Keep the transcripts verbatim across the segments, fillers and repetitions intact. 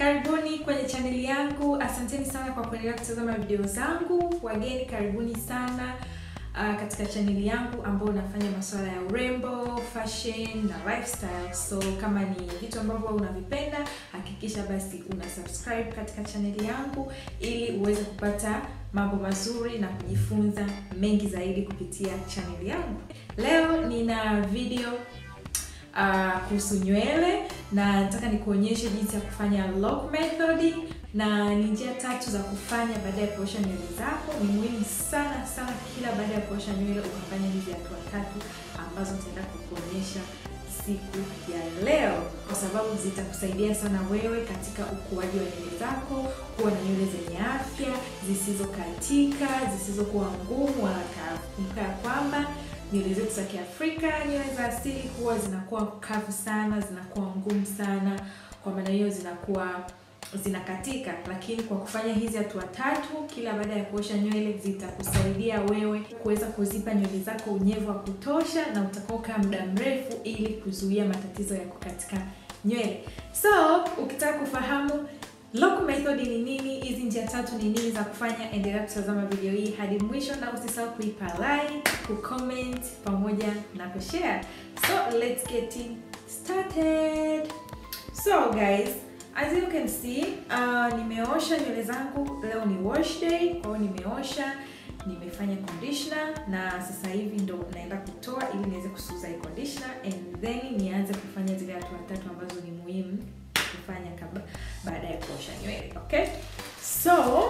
Karibuni kwenye channel yangu. Asanteni sana kwa kuendelea kutazama video zangu. Wageni karibuni sana uh, katika channel yangu ambayo nafanya masuala ya urembo, fashion na lifestyle. So kama ni vitu ambavyo unavipenda, hakikisha basi una subscribe katika channel yangu ili uweze kupata mambo mazuri na kujifunza mengi zaidi kupitia channel yangu. Leo nina video Uh, kuhusu nywele na nataka nikuonyeshe jinsi ya kufanya lock method, na ni njia tatu za kufanya baada ya kuosha nywele zako. Ni muhimu sana sana kila baada ya kuosha nywele ukafanya hizi hatua tatu ambazo nitaenda kukuonyesha siku ya leo, kwa sababu zitakusaidia sana wewe katika ukuaji wa nywele zako, kuwa na nywele zenye afya, zisizokatika, zisizokuwa ngumu wala kumbuka kwamba nywele zetu za Kiafrika, nywele za asili huwa zinakuwa kavu sana, zinakuwa ngumu sana. Kwa maana hiyo zinakuwa zinakatika, lakini kwa kufanya hizi hatua tatu kila baada ya kuosha nywele zitakusaidia wewe kuweza kuzipa nywele zako unyevu wa kutosha na utakoka muda mrefu ili kuzuia matatizo ya kukatika nywele. So, ukitaka kufahamu lock method ni nini, hizi njia tatu ni nini za kufanya, endelea kutazama video hii hadi mwisho na usisahau kuipa like, kucomment pamoja na kushare. So let's get it started. So guys, as you can see, uh, nimeosha nywele zangu. Leo ni wash day, kwa hiyo nimeosha, nimefanya conditioner na sasa hivi ndo naenda kutoa ili niweze kusuza hii conditioner and then nianze kufanya zile hatua tatu ambazo ni muhimu kufanya kabla baada ya kuosha nywele. Okay, so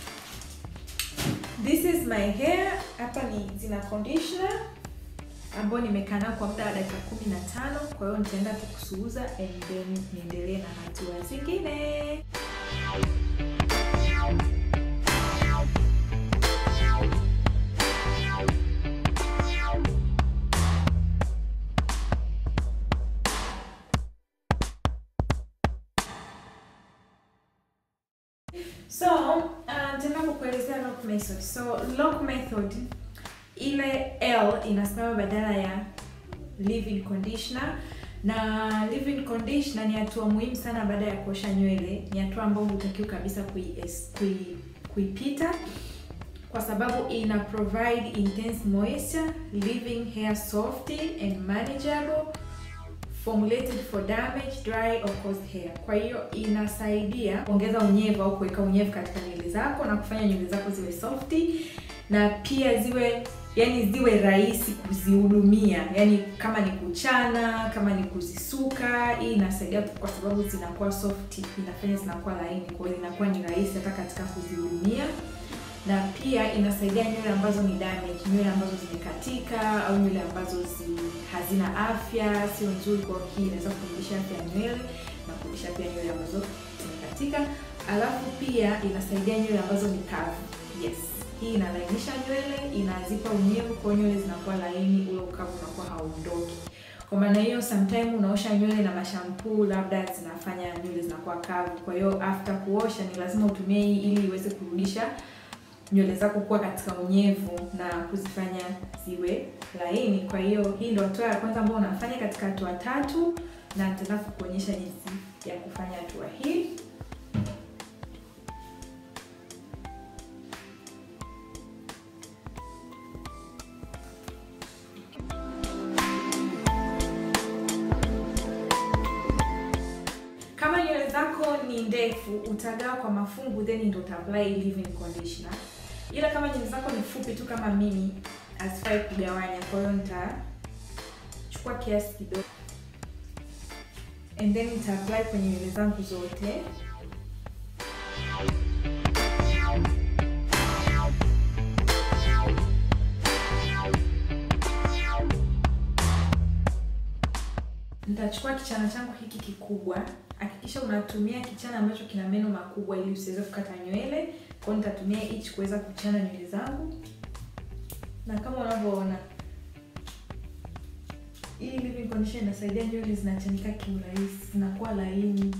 this is my hair. Hapa ni zina conditioner ambayo nimekaa nayo kwa muda wa dakika kumi na tano. Kwa hiyo nitaenda kukusuuza and then niendelee na hatua zingine. So, uh, tena kukuelezea lock method. So, lock method, ile L inasimama badala ya leave-in conditioner. Na leave-in conditioner ni hatua muhimu sana baada ya kuosha nywele. Ni hatua ambayo hutakiwi kabisa kui kuipita, kwa sababu ina provide intense moisture, leaving hair soft and manageable, formulated for damage, dry or caused hair. Kwa hiyo inasaidia kuongeza unyevu au kuweka unyevu katika nywele zako na kufanya nywele zako ziwe soft na pia ziwe yani ziwe rahisi kuzihudumia. Yani kama ni kuchana, kama ni kuzisuka, hii inasaidia kwa sababu zinakuwa soft, inafanya zinakuwa laini, kwa hiyo inakuwa ni rahisi hata katika kuzihudumia. Na pia inasaidia nywele ambazo ni damage, nywele ambazo zimekatika au nywele ambazo zi, hazina afya, sio nzuri. Kwa hii inaweza kurudisha afya ya nywele na kurudisha pia nywele ambazo zimekatika. Alafu pia inasaidia nywele ambazo ni kavu. Yes, hii inalainisha nywele, inazipa unyevu kwa nywele zinakuwa laini, ule ukavu unakuwa hauondoki. Kwa maana hiyo sometimes unaosha nywele na mashampoo labda zinafanya nywele zinakuwa kavu. Kwa hiyo after kuosha ni lazima utumie hii ili iweze kurudisha nywele zako kuwa katika unyevu na kuzifanya ziwe laini. Kwa hiyo hii ndio hatua ya kwanza ambayo unafanya katika hatua tatu, na nitaanza kukuonyesha jinsi ya kufanya hatua hii. Kama nywele zako ni ndefu, utagawa kwa mafungu then ndio utaapply leave-in conditioner. Ila kama nywele zako ni fupi tu kama mimi, asifai kugawanya. Kwa hiyo nitachukua kiasi kidogo and then nita apply kwenye nywele zangu zote. Nitachukua kichana changu hiki kikubwa. Hakikisha unatumia kichana ambacho kina meno makubwa ili usiweze kukata nywele. Kwa hiyo nitatumia hichi kuweza kuchana nywele zangu. Na kama unavyoona, hii leave-in conditioner inasaidia nywele zinachanika kiurahisi, zinakuwa laini.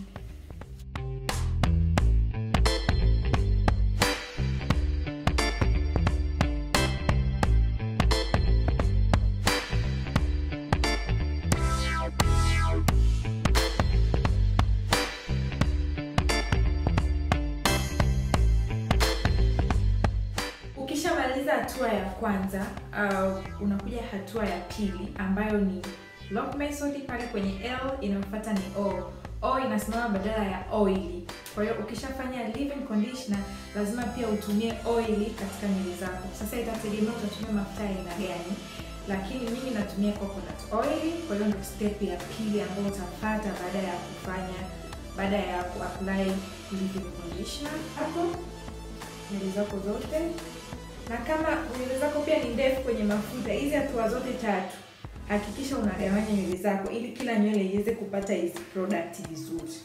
kwanza, uh, unakuja hatua ya pili ambayo ni lock method. Pale kwenye L inayofuata ni O. O inasimama badala ya oily. Kwa hiyo ukishafanya leave-in conditioner lazima pia utumie oily katika nywele zako. Sasa itategemea utatumia mafuta ya aina gani, lakini mimi natumia coconut oil. Kwa hiyo ndio step ya pili ambayo utafuata baada ya kufanya baada ya kuapply leave-in conditioner hapo nywele zako zote. Na kama nywele zako pia ni ndefu kwenye mafuta, hizi hatua zote tatu hakikisha unagawanya nywele zako ili kila nywele iweze kupata hizi product vizuri.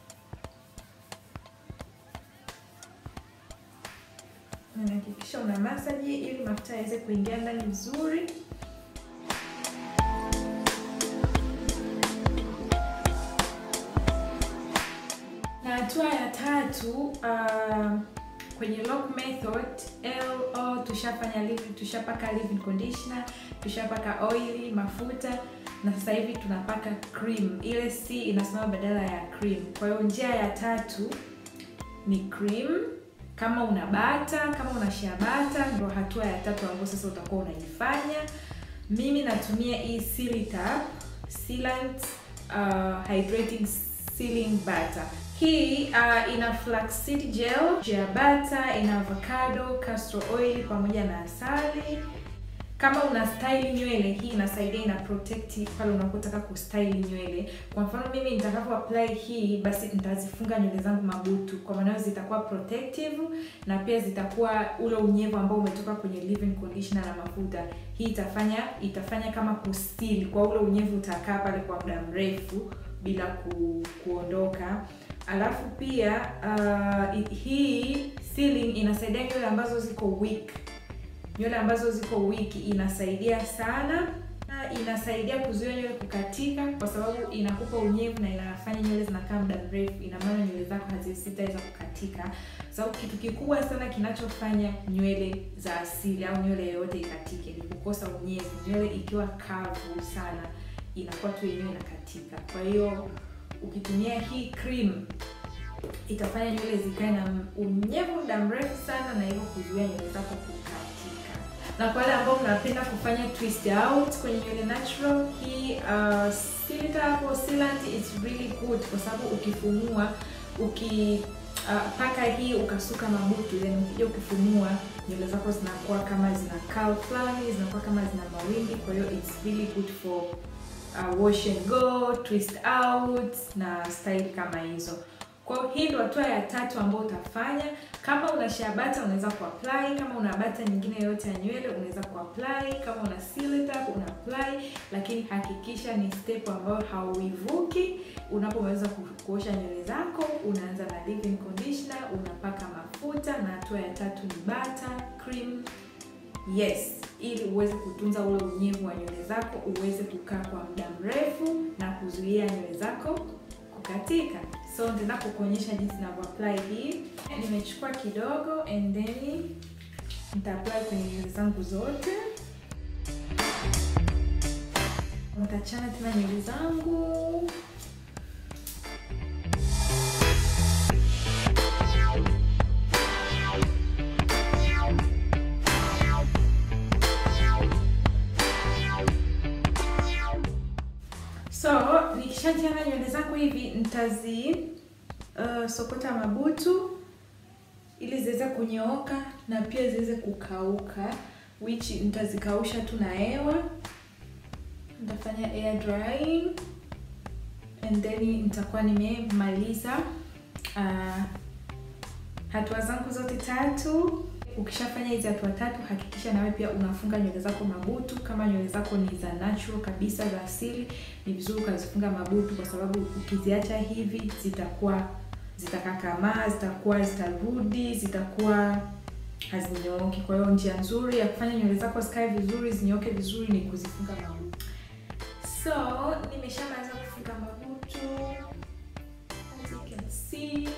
Na hakikisha una massage ili mafuta yaweze kuingia ndani vizuri. Na hatua ya tatu, uh, kwenye lock method L O tushafanya leave, tushapaka leave-in conditioner, tushapaka oili, mafuta, na sasa hivi tunapaka cream. Ile C inasimama badala ya cream. Kwa hiyo njia ya tatu ni cream. Kama una bata, kama una shea bata, ndio hatua ya tatu ambayo sasa utakuwa unaifanya. Mimi natumia hii Silitap Sealant uh, Hydrating Sealing Butter. Hii uh, ina flaxseed gel, shea butter, ina avocado, castor oil pamoja na asali. Kama una style nywele, hii inasaidia, ina protect pale unapotaka kustyle nywele. Kwa mfano mimi nitakapo apply hii, basi nitazifunga nywele zangu mabutu, kwa maana zitakuwa protective na pia zitakuwa ule unyevu ambao umetoka kwenye leave-in conditioner na mafuta. Hii itafanya itafanya kama kustili, kwa ule unyevu utakaa pale kwa muda mrefu bila ku, kuondoka. Alafu pia uh, hii sealing inasaidia nywele ambazo ziko weak. Nywele ambazo ziko weak inasaidia sana, na inasaidia kuzuia nywele kukatika kwa sababu inakupa unyevu na inafanya nywele zinakaa muda mrefu. Ina maana nywele zako hazisitaweza kukatika. Sababu so, kitu kikubwa sana kinachofanya nywele za asili au nywele yoyote ikatike ni kukosa unyevu. Nywele ikiwa kavu sana inakuwa tu yenyewe inakatika. Kwa hiyo ukitumia hii cream itafanya nywele zikae na unyevu muda mrefu sana na hivyo kuzuia nywele zako kukatika. Na kwa wale ambao mnapenda kufanya twist out kwenye nywele natural, hii uh, Silitap Sealant is really good kwa sababu ukifumua, uki uh, paka hii ukasuka mabutu, then ukija ukifumua nywele zako zinakuwa kama zina curl flani, zinakuwa kama zina mawimbi. Kwa hiyo it's really good for uh, wash and go, twist out na style kama hizo. Kwa hiyo hii ndio hatua ya tatu ambayo utafanya. Kama una shea butter unaweza kuapply, kama una butter nyingine yoyote ya nywele unaweza kuapply, kama una Silitap una apply, lakini hakikisha ni step ambayo hauivuki. Unapomaliza kuosha nywele zako, unaanza na leave-in conditioner, unapaka mafuta, na hatua ya tatu ni butter, cream. Yes, ili uweze kutunza ule unyevu wa nywele zako, uweze kukaa kwa muda mrefu na kuzuia nywele zako kukatika. So nitaenda kukuonyesha jinsi ninavyo apply hii. Nimechukua kidogo and then nita apply kwenye nywele zangu zote. Nitachana tena nywele zangu. So, nikishachana nywele zangu hivi, nitazi uh, sokota mabutu ili ziweze kunyooka na pia ziweze kukauka, which nitazikausha tu na hewa. Nitafanya air drying and then nitakuwa nimemaliza uh, hatua zangu zote tatu. Ukishafanya hizi hatua tatu, hakikisha nawe pia unafunga nywele zako mabutu. Kama nywele zako ni za natural kabisa za asili, ni vizuri ukazifunga mabutu kwa sababu ukiziacha hivi zitakuwa zitakakamaa, zitakuwa zitarudi, zitakuwa hazinyooki. Kwa hiyo njia nzuri ya kufanya nywele zako zikae vizuri, zinyooke vizuri ni kuzifunga mabutu. So, nimeshamaliza kufunga mabutu. As you can see,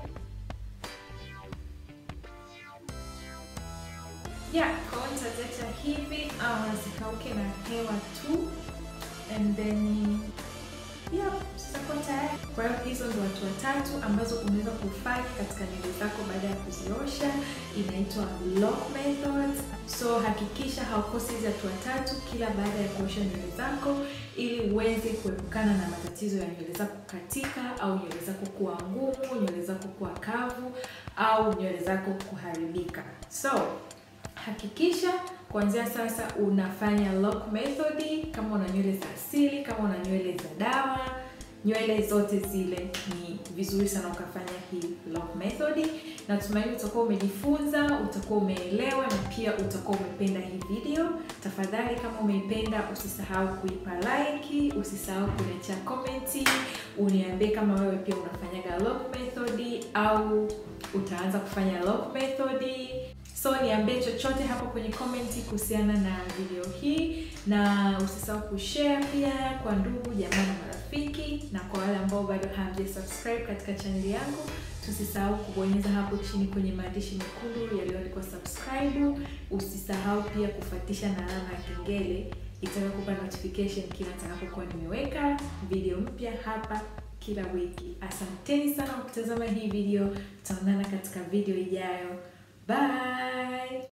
yeah, kwa hiyo nitaziacha hivi uh, zikauke na hewa tu, and then yeah, zitakuwa tayari. Kwa hiyo hizo ndio hatua tatu ambazo unaweza kufanya katika nywele zako baada ya kuziosha. Inaitwa lock method. So hakikisha haukosi hizo hatua tatu kila baada ya kuosha nywele zako ili uweze kuepukana na matatizo ya nywele zako kukatika au nywele zako kuwa ngumu, nywele zako kuwa kavu au nywele zako kuharibika. So hakikisha kuanzia sasa unafanya lock method. Kama una nywele za asili, kama una nywele za dawa, nywele zote zile ni vizuri sana ukafanya hii lock method. Natumaini utakuwa umejifunza, utakuwa umeelewa na pia utakuwa umependa hii video. Tafadhali kama umeipenda usisahau kuipa like, usisahau kuniachia comment, uniambie kama wewe pia unafanyaga lock method au utaanza kufanya lock method. So niambie chochote hapo kwenye comment kuhusiana na video hii, na usisahau kushare pia kwa ndugu, jamaa na marafiki, na kwa wale ambao bado hamjasubscribe katika channel yangu, tusisahau kubonyeza hapo chini kwenye maandishi mekundu yaliyoandikwa subscribe. Usisahau pia kufuatisha na alama ya kengele itakayokupa notification kila nitakapokuwa nimeweka video mpya hapa kila wiki. Asanteni sana kwa kutazama hii video. Tutaonana katika video ijayo. Bye.